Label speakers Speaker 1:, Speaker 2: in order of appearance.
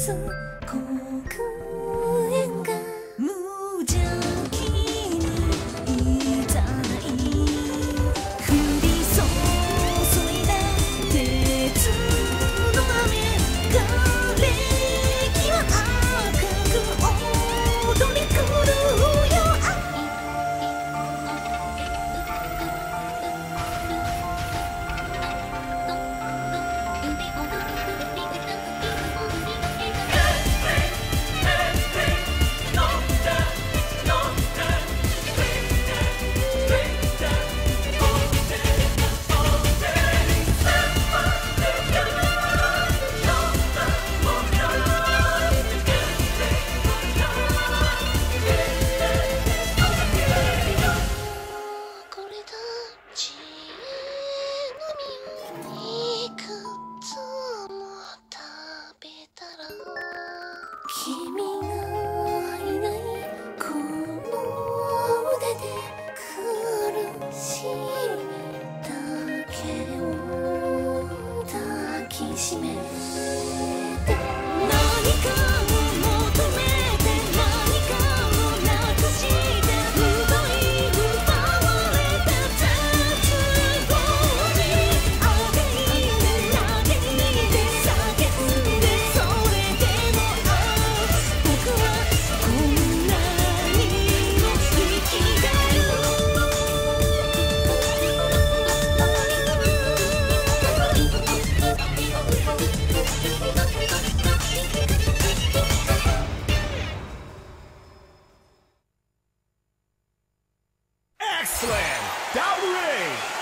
Speaker 1: す黒煙が無邪気にいざない降り注いだ鉄の雨がれきは赤く踊り狂うよ君がいないこの腕で苦しみだけを抱きしめて何かを求めて何かをなくして奪い奪われた絶望に赤い胸投げて叫んでそれでも僕はこんなにも生きがる
Speaker 2: Excellent! Down the ring!